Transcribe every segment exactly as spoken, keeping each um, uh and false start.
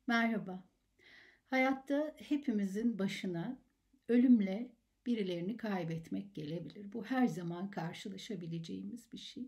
Merhaba. Hayatta hepimizin başına ölümle birilerini kaybetmek gelebilir. Bu her zaman karşılaşabileceğimiz bir şey.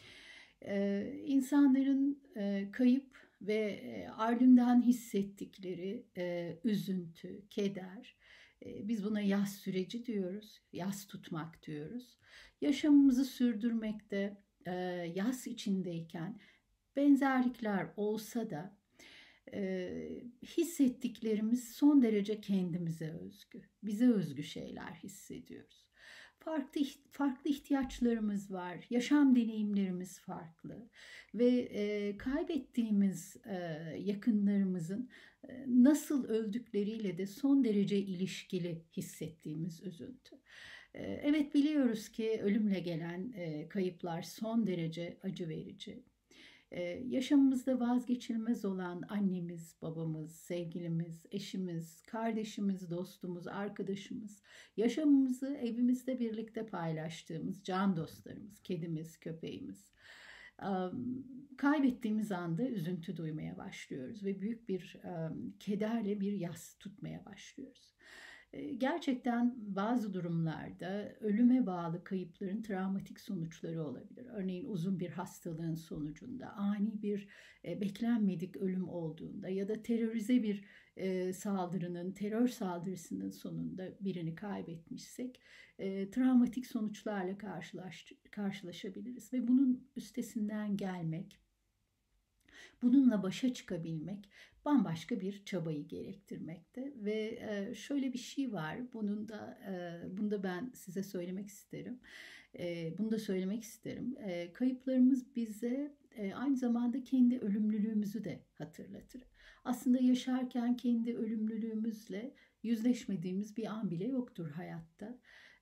Ee, insanların e, kayıp ve e, ardından hissettikleri e, üzüntü, keder, e, biz buna yas süreci diyoruz, yas tutmak diyoruz. Yaşamımızı sürdürmekte e, yas içindeyken benzerlikler olsa da e, hissettiklerimiz son derece kendimize özgü. Bize özgü şeyler hissediyoruz. Farklı farklı ihtiyaçlarımız var. Yaşam deneyimlerimiz farklı ve e, kaybettiğimiz e, yakınlarımızın e, nasıl öldükleriyle de son derece ilişkili hissettiğimiz üzüntü. E, evet biliyoruz ki ölümle gelen e, kayıplar son derece acı verici. Ee, yaşamımızda vazgeçilmez olan annemiz, babamız, sevgilimiz, eşimiz, kardeşimiz, dostumuz, arkadaşımız, yaşamımızı evimizde birlikte paylaştığımız can dostlarımız, kedimiz, köpeğimiz. Kaybettiğimiz anda üzüntü duymaya başlıyoruz ve büyük bir kederle bir yas tutmaya başlıyoruz. Gerçekten bazı durumlarda ölüme bağlı kayıpların travmatik sonuçları olabilir. Örneğin uzun bir hastalığın sonucunda, ani bir e, beklenmedik ölüm olduğunda ya da terörize bir e, saldırının, terör saldırısının sonunda birini kaybetmişsek e, travmatik sonuçlarla karşılaş, karşılaşabiliriz. Ve bunun üstesinden gelmek, bununla başa çıkabilmek bambaşka bir çabayı gerektirmekte ve şöyle bir şey var. Bunun da bunu da ben size söylemek isterim. Bunu da söylemek isterim. Kayıplarımız bize aynı zamanda kendi ölümlülüğümüzü de hatırlatır. Aslında yaşarken kendi ölümlülüğümüzle yüzleşmediğimiz bir an bile yoktur hayatta.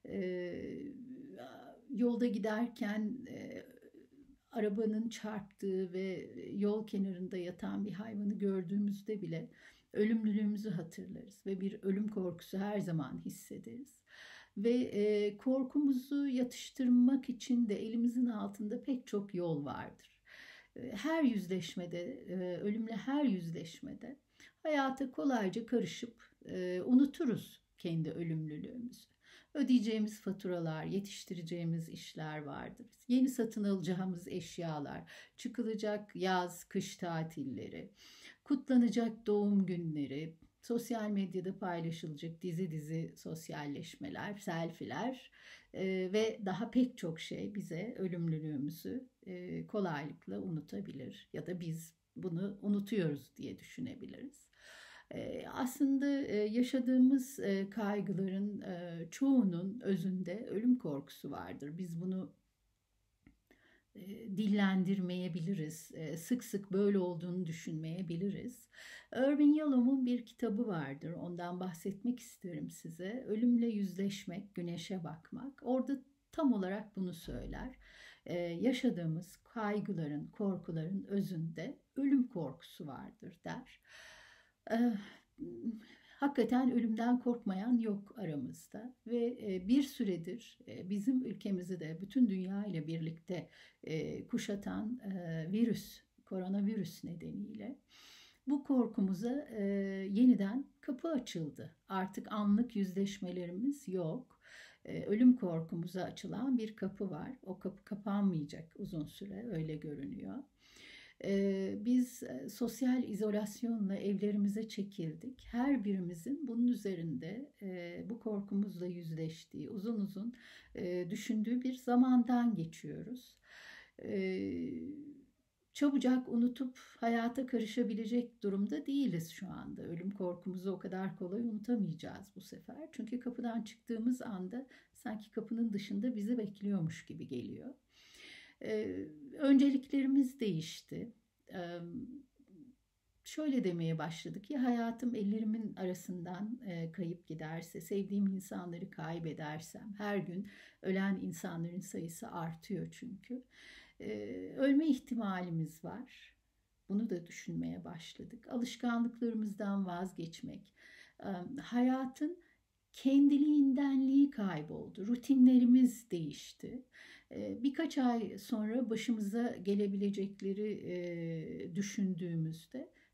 Yolda giderken arabanın çarptığı ve yol kenarında yatan bir hayvanı gördüğümüzde bile ölümlülüğümüzü hatırlarız ve bir ölüm korkusu her zaman hissederiz. Ve e, korkumuzu yatıştırmak için de elimizin altında pek çok yol vardır. Her yüzleşmede, e, ölümle her yüzleşmede hayata kolayca karışıp e, unuturuz kendi ölümlülüğümüzü. Ödeyeceğimiz faturalar, yetiştireceğimiz işler vardır. Yeni satın alacağımız eşyalar, çıkılacak yaz, kış tatilleri, kutlanacak doğum günleri, sosyal medyada paylaşılacak dizi dizi sosyalleşmeler, selfiler e, ve daha pek çok şey bize ölümlülüğümüzü e, kolaylıkla unutabilir ya da biz bunu unutuyoruz diye düşünebiliriz. Aslında yaşadığımız kaygıların çoğunun özünde ölüm korkusu vardır. Biz bunu dillendirmeyebiliriz. Sık sık böyle olduğunu düşünmeyebiliriz. Irvin Yalom'un bir kitabı vardır. Ondan bahsetmek isterim size. Ölümle yüzleşmek, güneşe bakmak. Orada tam olarak bunu söyler. Yaşadığımız kaygıların, korkuların özünde ölüm korkusu vardır der. Hakikaten ölümden korkmayan yok aramızda ve bir süredir bizim ülkemizi de bütün dünya ile birlikte kuşatan virüs, koronavirüs nedeniyle bu korkumuza yeniden kapı açıldı. Artık anlık yüzleşmelerimiz yok. Ölüm korkumuza açılan bir kapı var. O kapı kapanmayacak uzun süre, öyle görünüyor. Biz sosyal izolasyonla evlerimize çekildik. Her birimizin bunun üzerinde bu korkumuzla yüzleştiği, uzun uzun düşündüğü bir zamandan geçiyoruz. Çabucak unutup hayata karışabilecek durumda değiliz şu anda. Ölüm korkumuzu o kadar kolay unutamayacağız bu sefer. Çünkü kapıdan çıktığımız anda sanki kapının dışında bizi bekliyormuş gibi geliyor. Ee, önceliklerimiz değişti. Ee, şöyle demeye başladık: ya hayatım ellerimin arasından e, kayıp giderse, sevdiğim insanları kaybedersem, her gün ölen insanların sayısı artıyor çünkü. Ee, ölme ihtimalimiz var. Bunu da düşünmeye başladık. Alışkanlıklarımızdan vazgeçmek, e, hayatın kendiliğindenliği kayboldu. Rutinlerimiz değişti. Birkaç ay sonra başımıza gelebilecekleri düşündüğümüzde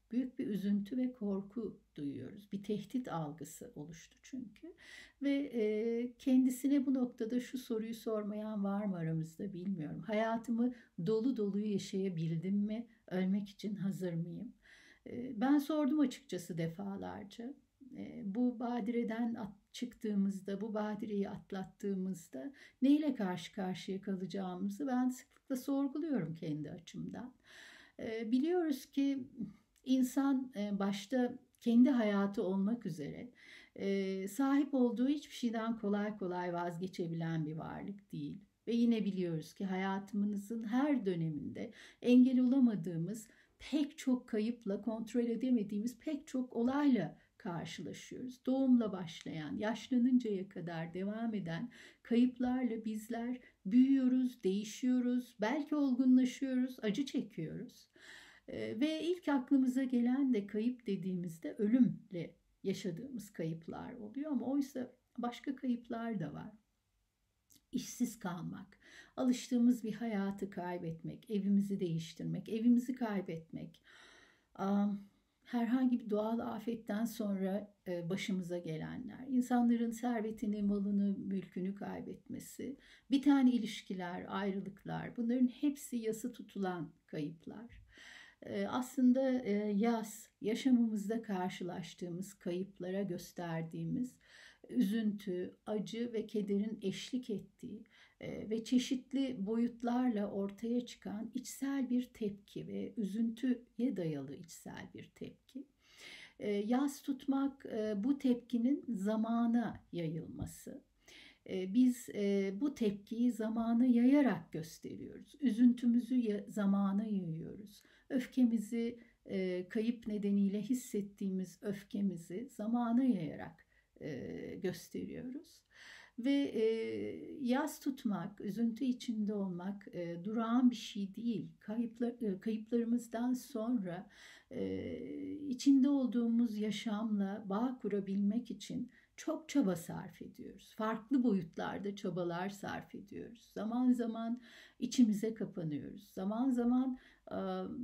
büyük bir üzüntü ve korku duyuyoruz. Bir tehdit algısı oluştu çünkü. Ve e, kendisine bu noktada şu soruyu sormayan var mı aramızda bilmiyorum. Hayatımı dolu dolu yaşayabildim mi? Ölmek için hazır mıyım? E, ben sordum açıkçası defalarca. E, bu badireden at, çıktığımızda, bu badireyi atlattığımızda neyle karşı karşıya kalacağımızı ben sıklıkla sorguluyorum kendi açımdan. E, biliyoruz ki insan e, başta kendi hayatı olmak üzere e, sahip olduğu hiçbir şeyden kolay kolay vazgeçebilen bir varlık değil. Ve yine biliyoruz ki hayatımızın her döneminde engel olamadığımız pek çok kayıpla, kontrol edemediğimiz pek çok olayla karşılaşıyoruz. Doğumla başlayan, yaşlanıncaya kadar devam eden kayıplarla bizler büyüyoruz, değişiyoruz, belki olgunlaşıyoruz, acı çekiyoruz. Ee, ve ilk aklımıza gelen de kayıp dediğimizde ölümle yaşadığımız kayıplar oluyor ama oysa başka kayıplar da var. İşsiz kalmak, alıştığımız bir hayatı kaybetmek, evimizi değiştirmek, evimizi kaybetmek, herhangi bir doğal afetten sonra başımıza gelenler, insanların servetini, malını, mülkünü kaybetmesi, biten ilişkiler, ayrılıklar, bunların hepsi yası tutulan kayıplar. Aslında yas, yaşamımızda karşılaştığımız kayıplara gösterdiğimiz üzüntü, acı ve kederin eşlik ettiği ve çeşitli boyutlarla ortaya çıkan içsel bir tepki ve üzüntüye dayalı içsel bir tepki. Yas tutmak bu tepkinin zamana yayılması. Biz bu tepkiyi zamana yayarak gösteriyoruz. Üzüntümüzü zamana yayıyoruz. Öfkemizi, kayıp nedeniyle hissettiğimiz öfkemizi zamana yayarak gösteriyoruz. Ve e, yas tutmak, üzüntü içinde olmak e, durağan bir şey değil. Kayıplar, e, kayıplarımızdan sonra e, içinde olduğumuz yaşamla bağ kurabilmek için çok çaba sarf ediyoruz. Farklı boyutlarda çabalar sarf ediyoruz. Zaman zaman içimize kapanıyoruz. Zaman zaman e,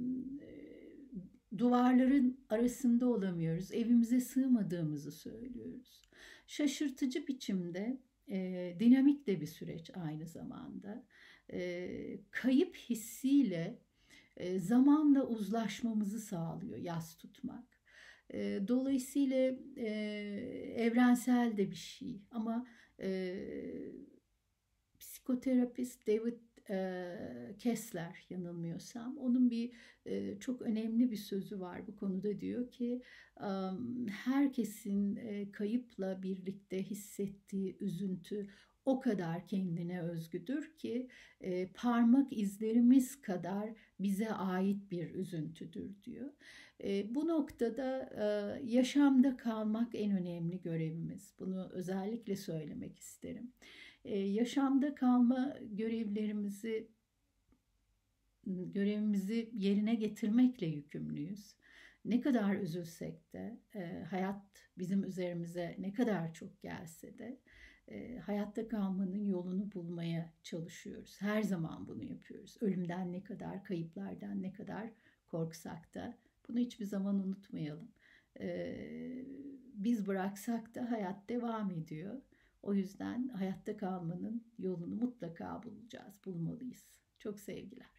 duvarların arasında olamıyoruz. Evimize sığmadığımızı söylüyoruz. Şaşırtıcı biçimde e, dinamik de bir süreç aynı zamanda. E, kayıp hissiyle e, zamanla uzlaşmamızı sağlıyor yas tutmak. E, dolayısıyla e, evrensel de bir şey ama e, psikoterapist David e, Kessler yanılmıyorsam onun bir e, çok önemli bir sözü var bu konuda. Diyor ki herkesin e, kayıpla birlikte hissettiği üzüntü o kadar kendine özgüdür ki e, parmak izlerimiz kadar bize ait bir üzüntüdür diyor. E, bu noktada e, yaşamda kalmak en önemli görevimiz. Bunu özellikle söylemek isterim. Ee, yaşamda kalma görevlerimizi görevimizi yerine getirmekle yükümlüyüz. Ne kadar üzülsek de e, hayat bizim üzerimize ne kadar çok gelse de e, hayatta kalmanın yolunu bulmaya çalışıyoruz. Her zaman bunu yapıyoruz. Ölümden ne kadar, kayıplardan ne kadar korksak da bunu hiçbir zaman unutmayalım. E, biz bıraksak da hayat devam ediyor. O yüzden hayatta kalmanın yolunu mutlaka bulacağız, bulmalıyız. Çok sevgiler.